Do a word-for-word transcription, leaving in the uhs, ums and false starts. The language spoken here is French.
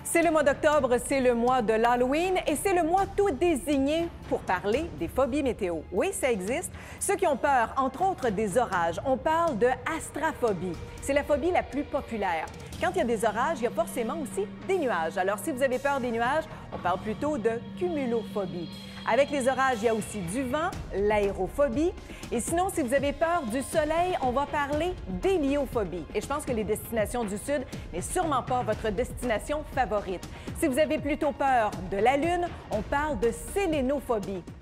C'est le mois d'octobre, c'est le mois de l'Halloween et c'est le mois tout désigné pour parler des phobies météo. Oui, ça existe. Ceux qui ont peur, entre autres des orages, on parle de astraphobie. C'est la phobie la plus populaire. Quand il y a des orages, il y a forcément aussi des nuages. Alors, si vous avez peur des nuages, on parle plutôt de cumulophobie. Avec les orages, il y a aussi du vent, l'aérophobie. Et sinon, si vous avez peur du soleil, on va parler d'héliophobie. Et je pense que les destinations du Sud n'est sûrement pas votre destination favorite. Si vous avez plutôt peur de la Lune, on parle de sélénophobie.